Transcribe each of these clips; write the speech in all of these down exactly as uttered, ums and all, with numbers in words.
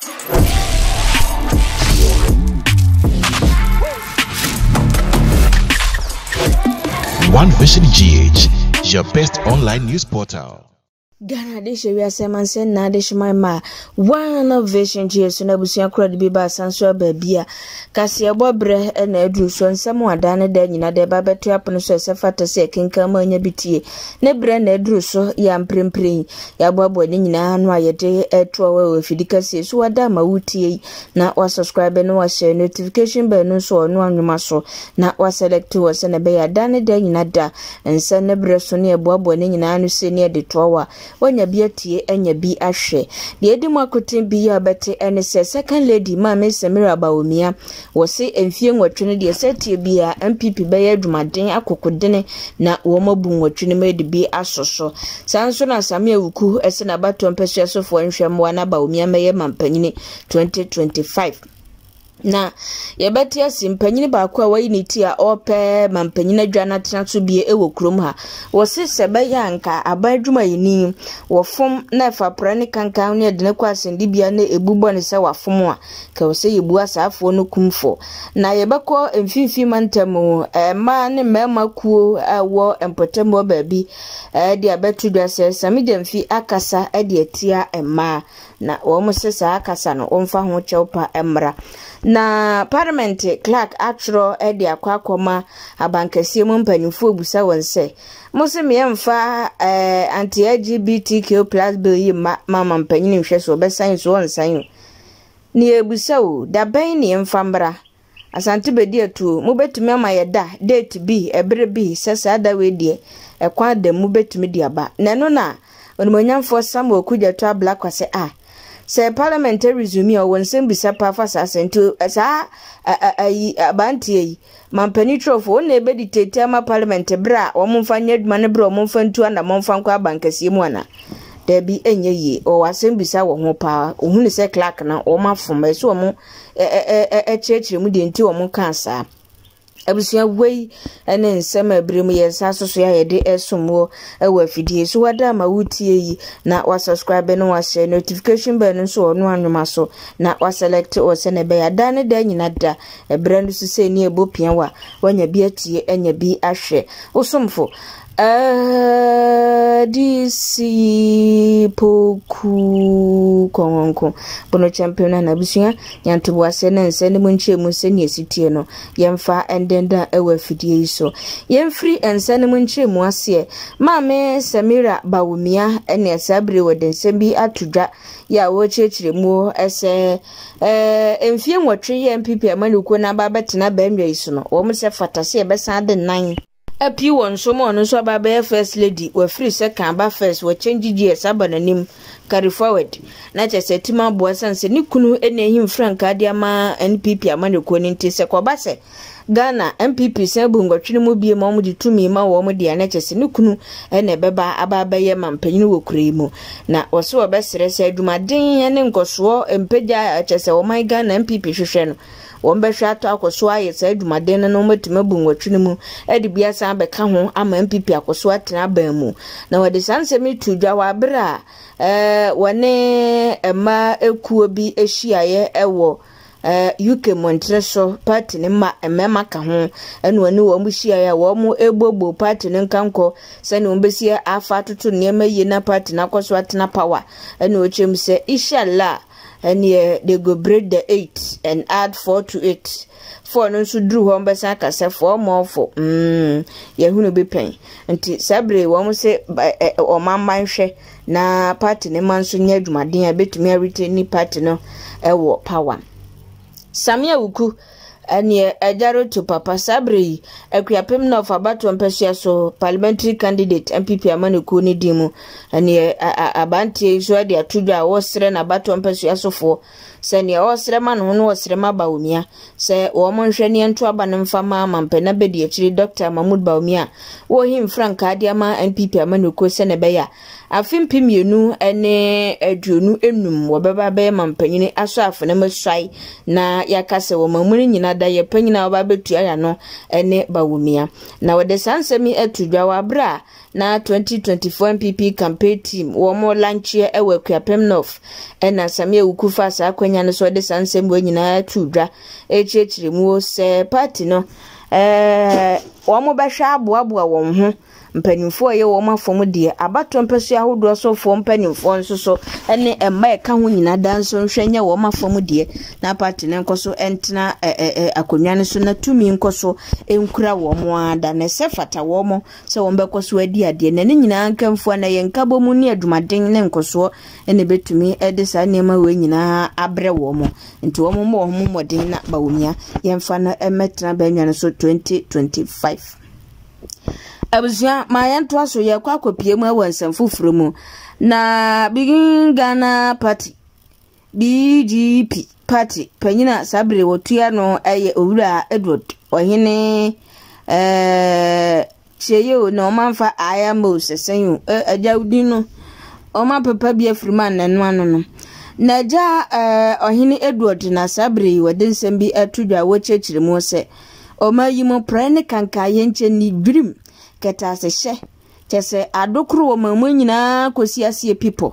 One Vision G H, your best online news portal. Ghana de shewe aseman sen na de shima One Vision G H na busuan kura de biba sanso babia kase ebobre na aduru so nsem wadane da nyina de ba beto apono so sefata se kenkan ma nya bitie ne bre na aduru so ya mprempren ya boabo ne nyina anu ayede eto wa fidika se so wada ma wutie na wa subscribe no wa share notification bell no so no anwuma so na wa select wo se na be ya dane da nyina da nsa ne bre so ne boabo ne nyina anu se ne de to wa wanya biatie enya bi ahwe de edimu akotin bi ya bete ene se second lady Mama Samira Bawumia wo se emfie nwotwe de setie bi ya M P P be ya dwumaden akokodene na wo mabu nwotwe ne medi bi asoso sanso na Samia Wuku ese na bato mpesua sofo nhwemwa na Bawumia meye mampanyini twenty twenty-five na yebeti asimpanyini baako a wayi niti a ope mampanyini adwana tena so bie ewo krom ha wo se sebe ya nka abadwuma yini wo fom na fa prane kankan ne de ne kwasende bia na ebubo ne se wafom a ka wo se yebu asafo no kumfo na yebekọ emfifi mantamo eh ma ne mema kuo awo empotemo baabi eh de abetu dwa se samidemfi akasa e de atia ema na wo mo se sa akasa no omfa ho chewpa emra na parliament clerk atro e de akwakoma abankasie mu mpanyufo busa wonse mose meyemfa eh anti L G B T Q plus bill yi ma mama mpanyini hwe so besan so wonsan ni ebusa o da ban ni mfambra asante bedi atu mu betumi amayeda date b ebre b sesa da we die ekwa da mu betumi di aba neno na onimonyamfo Samuel Kudjato abla kwase a se parliamentary resume o wonsem bisa pa fa sasentu sa ayi abanti yi mampani trofo na ebeditete ama parliament bra o mumfa nyaduma ne bra o mumfa ntu ana mumfa nkwa bankasi mu ana da bi enye yi o wasem bisa wo ho pa ohunu se clerk na o mafom so o mu e chechire mu de nti o mu kansa abusia wei ene nsem abremu yesa soso ya yede esomwo ewa afidie so wada ma wutie yi na wa subscribe no wa share notification bell no so ono anwuma so na wa select o se ne be ya da ne da nyina da ebrandu so se ni ebopia wa wanya bi atie enya bi ahwe osomfo Uh, D C poku kongonko bono champion na busia nyanto wase na nse ne munche mu se ne sitie no yemfa endenda ewa fidie so yemfri ense ne munche mu ase Mama Samira Bawumia ene asabre wodense bi atudwa ya wo chechire mu ese eh emfie nwotwe ye M P P amanuko na ba betena ba nwa iso no wo mu se fatase e besan de nine api won so mo no so baba first lady we free second ba first we change G S abananim carry forward na chesetima bo sanse ni kunu enehim franka dia ma N P P amaneko ni ntise ko ba se Ghana M P P se bu ngotwene mu bie ma mu ditumi ma wo mu dia na chese ni kunu ene beba ababa ye mampanyini wo kuremu na wo so obesere se adwumaden ene nkoso empeja chese wo my Ghana M P P hwehwe no wombe hwato akoso aye sa adwumaden no matuma bu ngotwene mu edi bia san beka ho ama M P P akoso atena ban mu na wode sanse mi tudwa wa bra eh wone ema ekuo bi ehyiaye ewo Uh, U K Montreso party ni ma emema ka ho eno ani wo mu hia ya wo mu egbogbo party ni nkanko se ne ombesi afa toto niema yi na party na kwaso atena power eno ochem se inshallah and they go break the eight and add four to eight. Four no so drew home besa ka se four more for mm ye hunu be pen nti sabre wo mo se o mamman hwe na party ne man so nya adwumaden a betumi a retain ni party no e wo power. Samia Wuku ane ajaro to papa sabre akuapem na of abato mpesua so parliamentary candidate M P P amaneko ni dimu ane abantie so de atudwa wo sere na abato mpesua so fo se ne wo sere ma no no wo sere ma Bawumia se wo monhwe ne nto aba ne mfama mampena bedi akiri Doctor Mahmoud Bawumia wo him franka dia ma N P P amaneko se ne beya afimpi mienu ene aduonu enum wo beba be mampanyini aso afene maswai na yakase wo mamuni nyina nyina da ye panyina oba betua ya no ene Bawumia na wode sansemi atudwa wabra na twenty twenty-four M P P campaign team wo mo lanche ewe Kwapem North ena Samia Ukufa sa akwanya no so de sansemi wo nyina atudwa echiechire mu se party no eh wo mo behwa aboaboa wo ho mpanimfo ye wo mafom de abato mpesu ahodo so fo mpanimfo nso so ene emma e ka ho nyina danso nhwenya wo mafom de na party ne nkoso entena akonwa ne so na tumi nkoso enkura wo mo ada ne sefata wo mo se wo mbekoso adi ade ne ne nyina nkamfo na ye nkabo mu ne adumaden ne nkoso ene betumi ede sa nema we nyina abre wo mo nti wo mo mo mo modin na Bawumia yemfa na emetena banwa ne so twenty twenty-five Abuzia mayanto aso ye kwa kopie mu awansam fufuro mu na Begin Ghana Party B G P Party panyina sabre wotua no eye Owura Edward ohene eh cheyo na omanfa ayamo sesen ajawdi no oma papa bi afirman nanu anu no na ja eh ohene Edward na sabre wadensem bi atudwa wo chechire mu se oma yimo prane kanka yenche ni dream keta se she chese adokru wo mamu nyina kosiasie people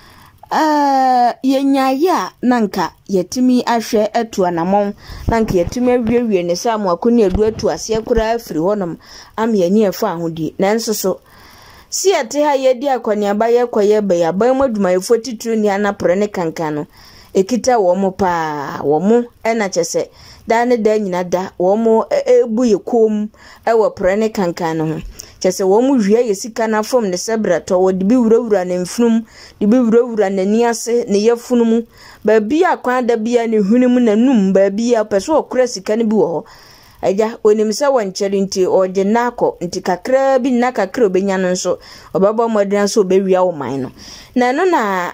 eh yenya ya nanka yetimi ahwe atu anamon nanka yetimi awiewie ne samu akoni adu atu ase kura afiri honom am yani efa ahodi nanso so si ate ha yedi akwani abaye koye be ya ban maduma efo titru ni anapre ne kanka no ekita wo mo pa wo mo ena chese dane da nyina da wo mo ebu yekom ewo pre ne kanka no ho chese wo mu hwie yesika na fom ne sebra to wo de bi wurawura ne mfunum de bi wurawura ne niase ne yafunum ba bi akwan da bia ne hunum na num ba bi apeso okura sika ne bi wo ho aja onim se woncheri nti oje nako nti kakra bi na kakra obenya no nso obaba modran so obewia wo man no na no na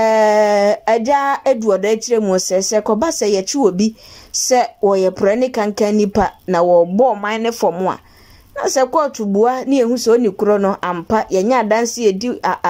eh aja Edward achire mu sese ko ba se ye chi obi se wo ye prane kankan nipa na wo bo man ne fom a na se court bua ni ehu so ni kro no ampa yenya danse edi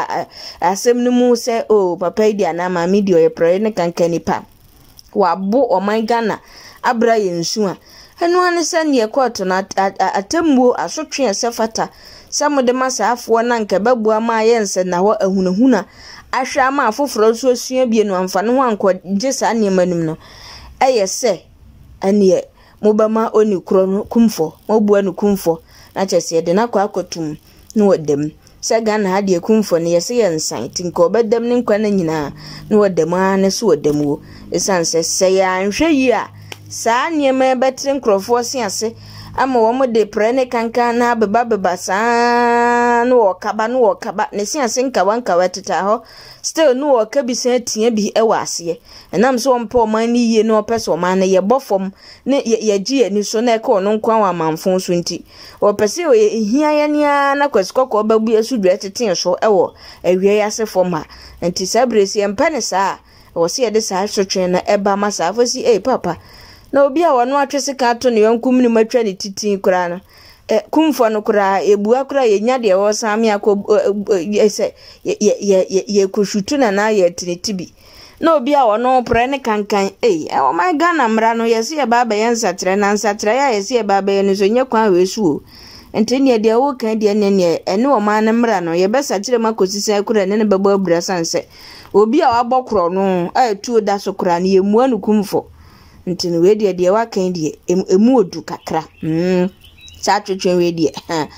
asem no mu se o papa idi ana ma mi di o ye prane kankan nipa wa bo o man Ghana abra yensu a enu ane se ne court na atembo asotwe sefata samode masa afo na nka babua ma yense na ho ahunahuna ahwa ma afoforo so asua bie no amfa no ho anko gesa ne manum no eye se ane mobama oni kro no kumfo mobua no kumfo na chese de na kwa akotum no wodem se Ghana ha de kumfo ne yese yensan tinko obedem ne nkwa na nyina no wodem ane so wodem wo esanse se ya nhwe yi a saa niema betre nkrofo se ase ama wo mo de prene kanka na beba beba saa no okaba no okaba ne se ase nka wanka wateta ho still no okabisa tie bi e wase enam so mpo man ni yie no opeso man ne ye bofom ne ye gie ni so na e ka no nkwa wa manfo so nti opese o ehia ya nia na kwasikoko babu asudwa teten so e wo awie ya se fom ha nti sabresi empane saa wo se ye de saa sotwe na eba masa afosi eh papa na obi a wono atwese ka to ne yankum ni matwa ne titin kura no eh kumfo no kura ebua kura ye nya de wo sami akọ ese ye ye ye kushutu na na ye tinitibi na obi a wono pre ne kankan eh e o my Ghana mra no ye se ye baba ye nsatre na nsatre ya ye se ye baba ye no so nye kwa wesu enti ne de wo kan de ne ne ene o ma na mra no ye besatre makosisa kura ne ne baba abura sanse obi a wabokro no a tuo da so kura ne ye muanu kumfo nti no we de de wa kan de emu odu kakra mm sa twetwe we de eh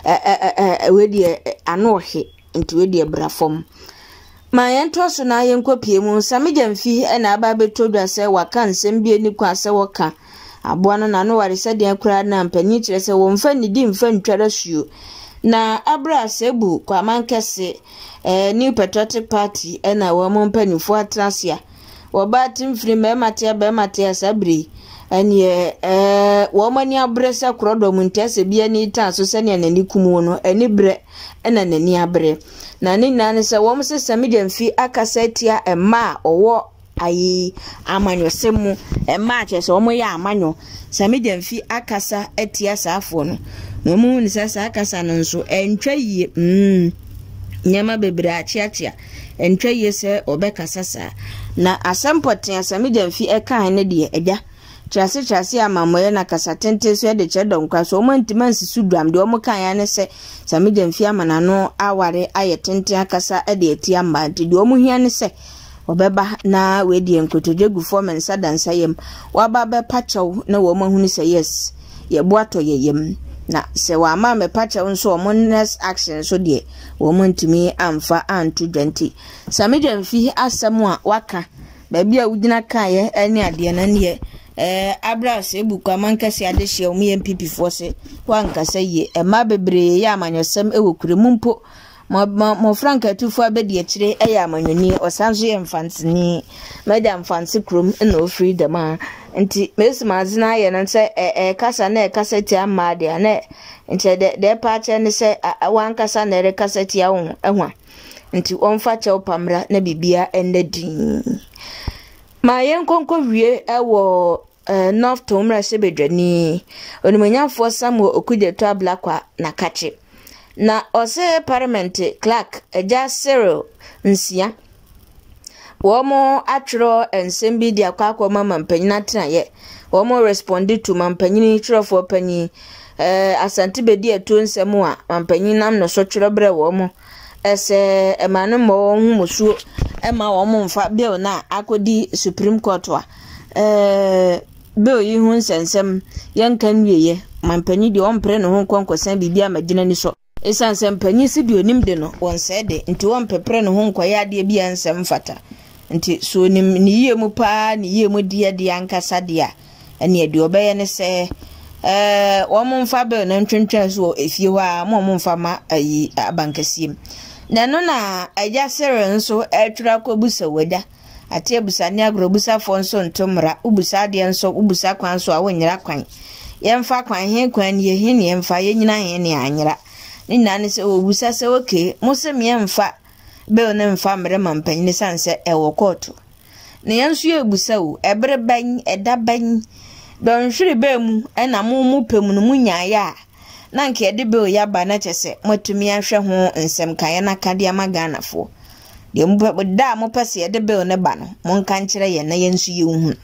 eh we de ano he nti we de brafom ma yento so na yenko pie mu samegyamfi na aba betodwa se waka nsem bi ani kwa se waka aboa no na no ware se de akura na mpanyi kire se wo mfa ni di mfa ntwara suo na abra sebu kwa mankese eh New Patriotic Party na wo mo mpanifo atrasia wobati mfiri memate be mate sabri anye eh wo mani abresa krodo muntese bia ni ta so sene nani kumu no ani bre ena nani abre na ni nane se wo mse samegyamfi akasetia ema owo ayi amanyo semu ema che so mo ya amanyo samegyamfi akasa etia saafo no no mu ni sasa akasa no nso entwa yie mm nyama bebre achiachia entwa yie se obekasa sa na asempoten samegyamfi eka ne de eja chase chase amamoye na kasatente so de che donkwa so mo ntimansi sudam de omo kan ya ne se Samidia mfi amana no aware ayetente akasa e de eti amba nti de omo hia ne se obeba na we die nkotodwegu form nsa dansa yem waba be pacho na wo mahunu se yes ye boato ye yem na se wa ma me pacho nso omo next action so de wo mo ntimi amfa antu twenty Samidia mfi asem a waka ba bia wudina kaye ani ade na ne eh abras ebukwa mankasi adehye omu M P P force wankasa ye e ma bebre ya amanyosem ewokure mumpo mo mo franka tufu abedi akire e ya amanyoni osanzo ye mfantini madam fancy krom no freedom a nti mesu mazina ye na se e kasa na e kasa ti amade na nti de de pache ne se wankasa na re kasa ti awo ehwa nti onfa che opamra na bibia endedin ma yen konko wie ewo uh, North Tomra sebedwani onimanyafo Samuel Okudzeto Ablakwa na kache na ose parliament clerk eja Cyril nsia womo atro ensembi dia kwakwa mama mpanyina tenaye womo respondi to mampanyini trofo panyi eh Asante bedi eto nsemu a mampanyina no so twrobre womo ese emanu mo humusu ema womo mfa bill na akodi Supreme Court wa eh bill yi hu nsensem yankan wieye mampanyi de ompre no hu konkosan bibia magina ni so esansem panyi si bi onim de no won sede nti won pepre no hu nkwaya de bia nsem fata nti so nim ni yie mu pa ni yie mu de de ankasa de a ene de obeye ne se eh womo mfa bill na ntwentwen so efie wa mo mo mfa ma ayi abankasim na no na aja sere nso etwura ko busa weda ate busa ni agro busa fo nso ntomra ubusa de nso ubusa kwan so a wonyira kwan yemfa kwan he kwan ye he ne yemfa ye nyina he ne anyira ni nane se obusa se oke mose me yemfa be ne mfa mre mampanyi ne sanse ewo koto ne yenso ye busa wo ebre ban eda ban don hwiri be mu ena mu mu pemu no munyaya na nke de be ya ba na chese motumi ahwe ho nsem kan na kade amagana fo de mu da mu pese de be ne ba no mon kan kire ye na yensu ye hu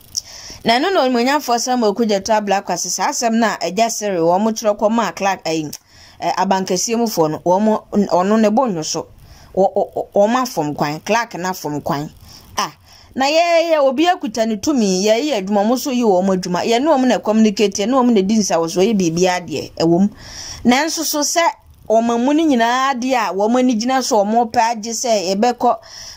na no no monya fo Sam Okudzeto Ablakwa sesa asem na eja sere wo mo kire ko ma clerk ai abankasie mu fo no wo mo ono ne bonyo so wo ma fom kwan clerk na fom kwan ah na ye ye obi akuta ne tumi ye ye adwuma mo so yi wo mo adwuma ye no mo na communicate ye no mo na dinsa wo so ye bibia ade ewom na nso so se o mamuni nyina ade a wo mo ni gina so mo pa age se ye beko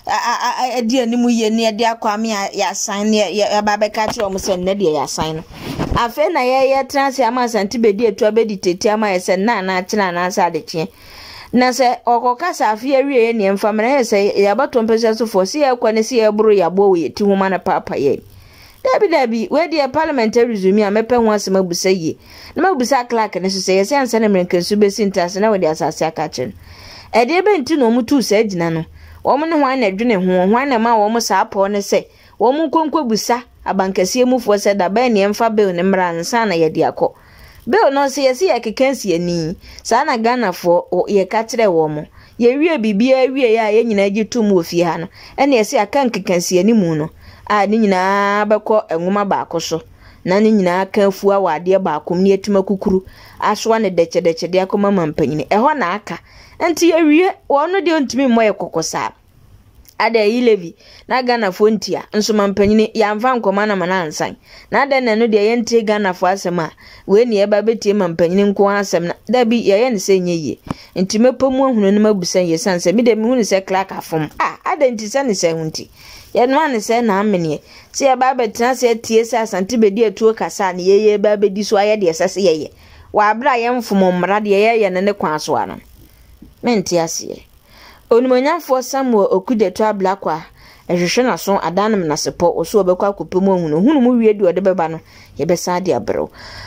ade ani mu ye ne ade akwame ya sign ne ya ba beka tro mo se ne de ya sign no afa na ye ye transi ama Asante bedi etu abedi tete ama ye se na na kina na asa de kye na se okokasa afia wie ne mfamra ye se ya bato mpese so fo si ya kwa ne si ya buru ya bo we ti huma na papa ye dabi dabi we di parliamentary resume a mepe ho asema busa ye na mabusa clerk ne so se ye se ansa na mrenkan su be sintas na we di asase aka chen e de be nti no mutu sa agina no wo mo ne hwan na dwene ho hwan na ma wo mo sa apo ne se wo mo konkwa busa abankasie mu fo se da ba ne mfa be ne mra nsa na ye di akọ Bill no se yesi akekansi ani sa na Ghana fo ye ka kire wo mo ye wie bibia wie ya ye nyina gitum wo fie ha no ene yesi aka nkekansi ani mu no a ni nyina beko enwuma ba akoso na ni nyina aka afu awade ba akom ne etima kukuru aso ne deche deche de akoma mampanyini e ho na aka enti ye wie wo no de ontimi moye kokosa ada yi levi na Ghana fo ntia nso mampanyini ya mfa nkoma na manansan na ada na no de ye ntie Ghana fo asema we ni e ba betie mampanyini nko asem na da bi ye ye ne senye ye nti mepomu ahunu ne mabusan ye sanse mi de mi hunu se clerk afom ah ada nti se ne se hunti ye no ane se na amene se ya ba betina se tie se Asante bedi etu kasa ne ye ye ba bedi so aye de sese ye ye wa abra ye mfom mmra de ye ye ne ne kwa so ano menti ase onimonyafo Samuel Okudzeto Ablakwa ehwehwe na so adanam na sepo oso obekwa akopemu ahunu hunu mu wie de ode beba no ye besa de abro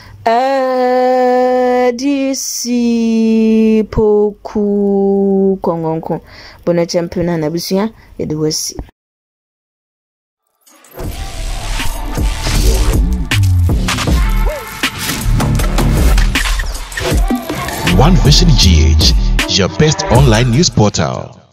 eh disi poku kongonko bona champion na busia ye de wasi One Vision G H, your best online news portal.